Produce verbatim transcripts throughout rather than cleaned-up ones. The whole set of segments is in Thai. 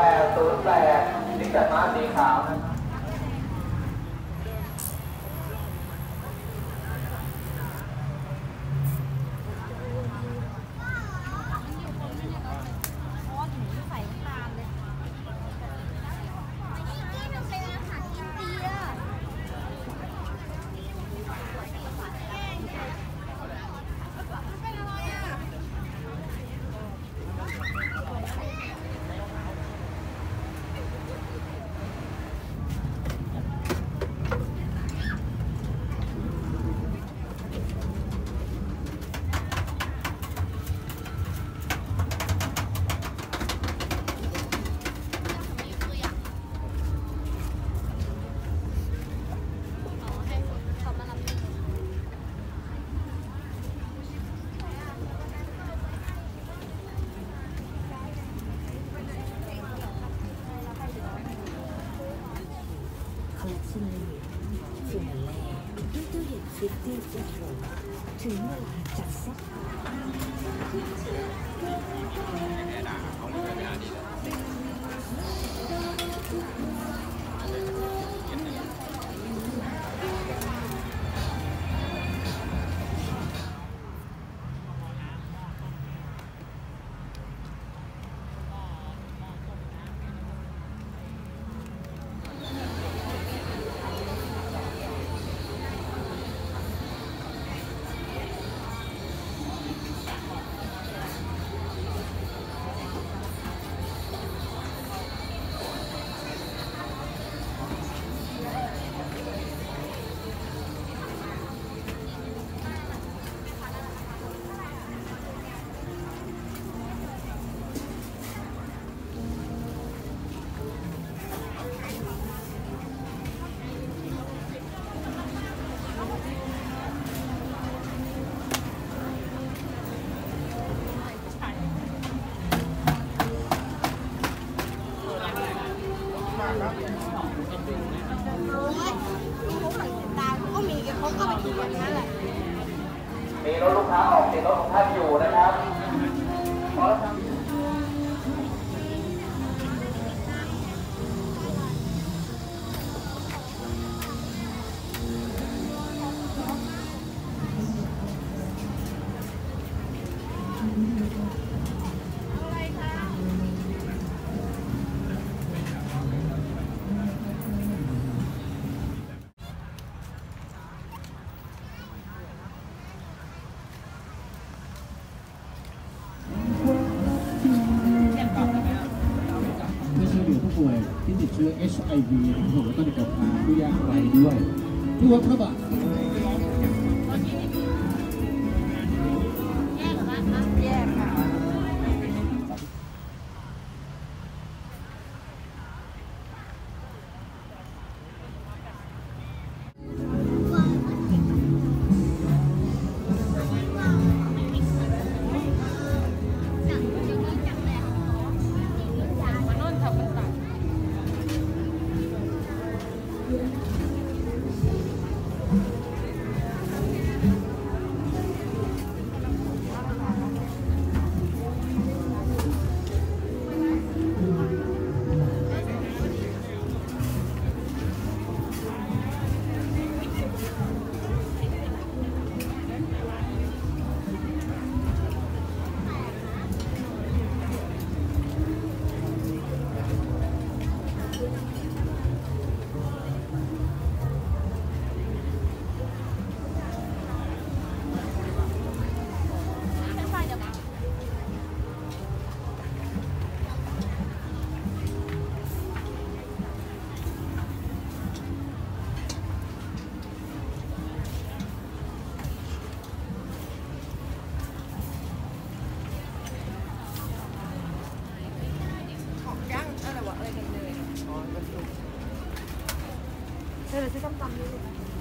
แปดศูนย์แปดนิสสันมาสีขาวนะถึงเวลาจัดเซ็ตมีรถลูกค้าออกติดรถของท่านอยู่นะครับพอแล้วครับที่ติดเชื้อ เอช ไอ วี นะครับแล้วก็ในกับผู้ยากไร้ด้วยที่วัดพระบาทแยกค่ะเดี๋ยวซื้อส้มตำด้วย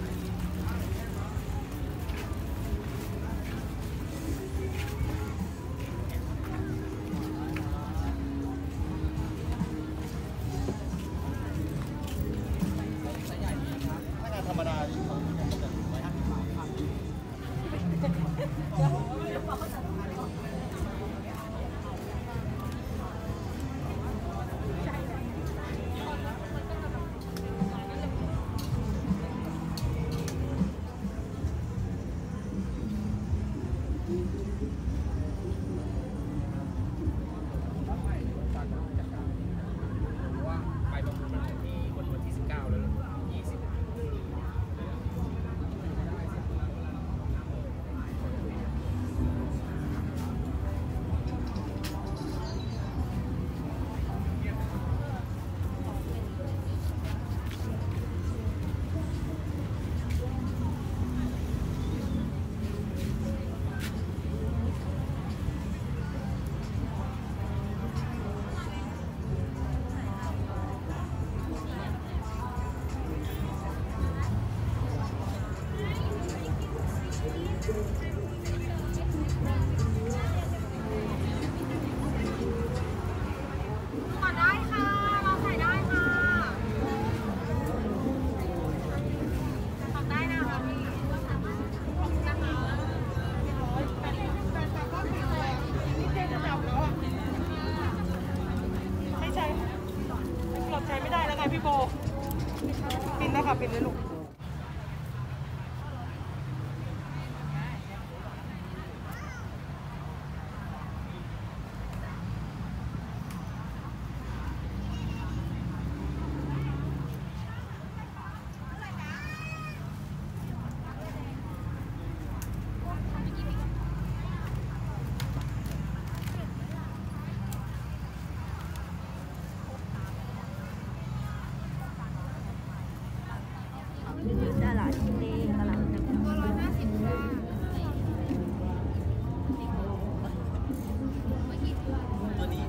ธรรมดาใปิดเลยลูกตลาดทะเลตลาดตัวร้อยห้าสิบค่ะตัวนี้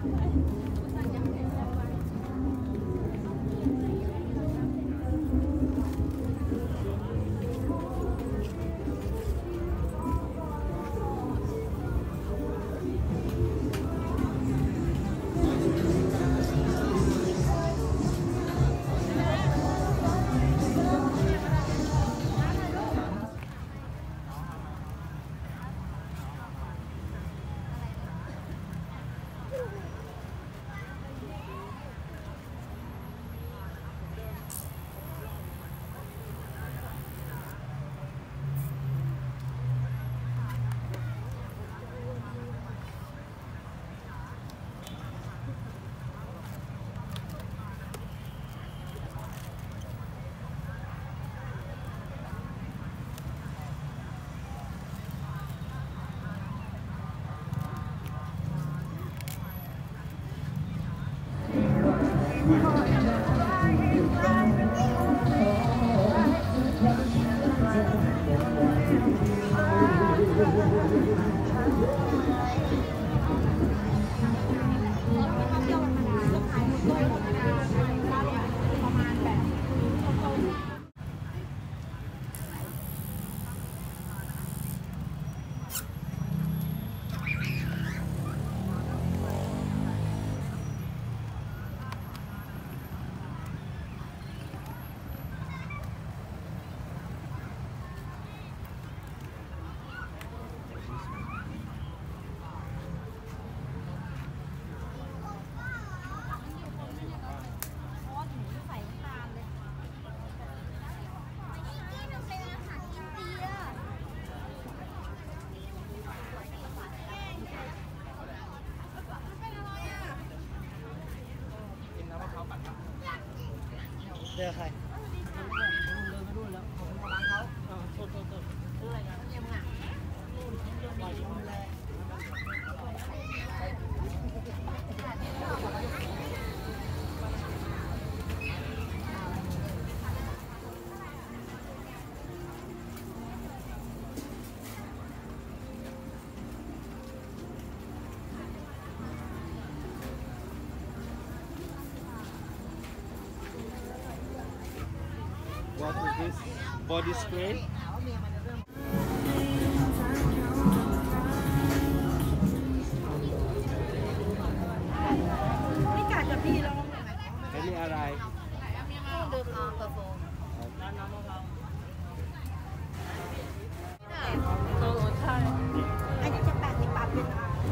เจอใครเดินไปนู่นแล้วผมมาร้านเขาเออโทษโทษโทษซื้ออะไรกันยังไงปล่อยมือแรง What is this? Body spray? ไม่กัดกับพี่ลองอันนี้อะไรเดิมเอาเปอร์โฟมน้ำน้ำมะพร้าวโอ้ใช่อันนี้จะแปดสิบบาทเป็น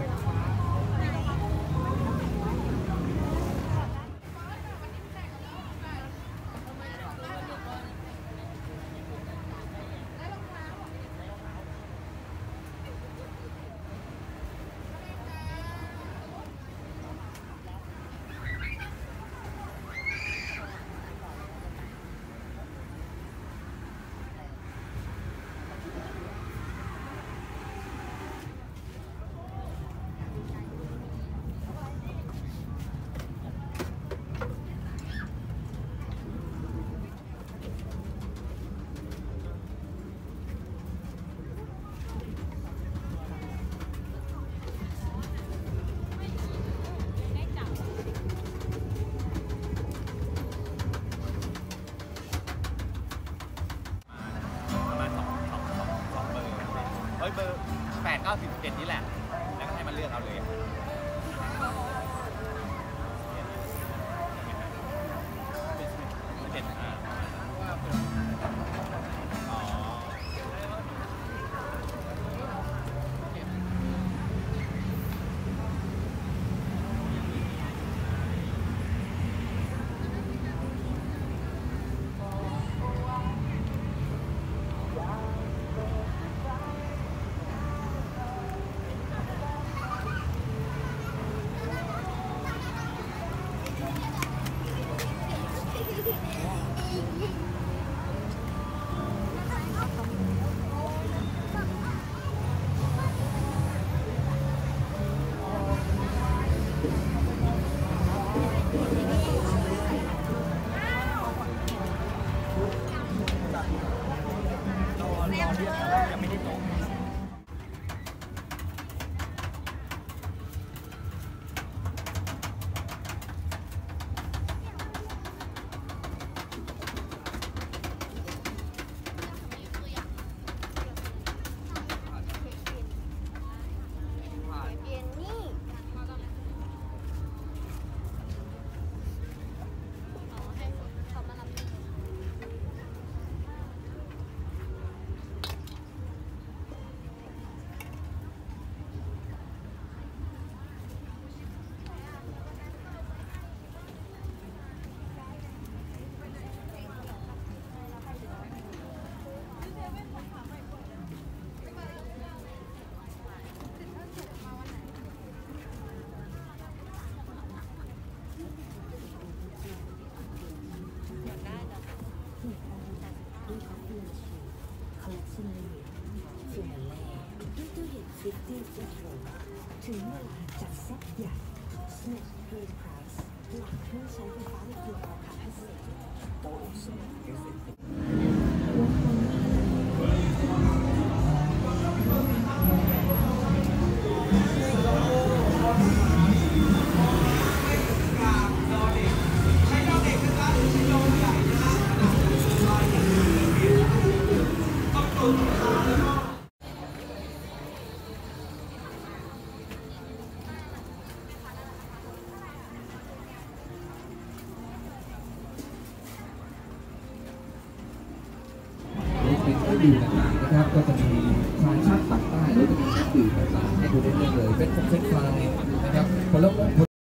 เบอร์แปดเก้าสิบเจ็ดนี่แหละแล้วก็ให้มันเลือกเอาเลยเจ็ดอ่าอ๋อฟิฟตี้เจ็ดโลถึงเวลาจัดเซ็ตใหญ่ Snap Green Price หลักเครื่องใช้ไฟฟ้าในเครือราคาพิเศษโตสุดเป็นเครื่องดื่มต่างๆนะครับก็จะมีชาชักปักใต้แล้วก็มีเครื่องดื่มต่างๆให้ดูได้เลยเป็นพวกเฟรนช์ฟรายนะครับผลไม้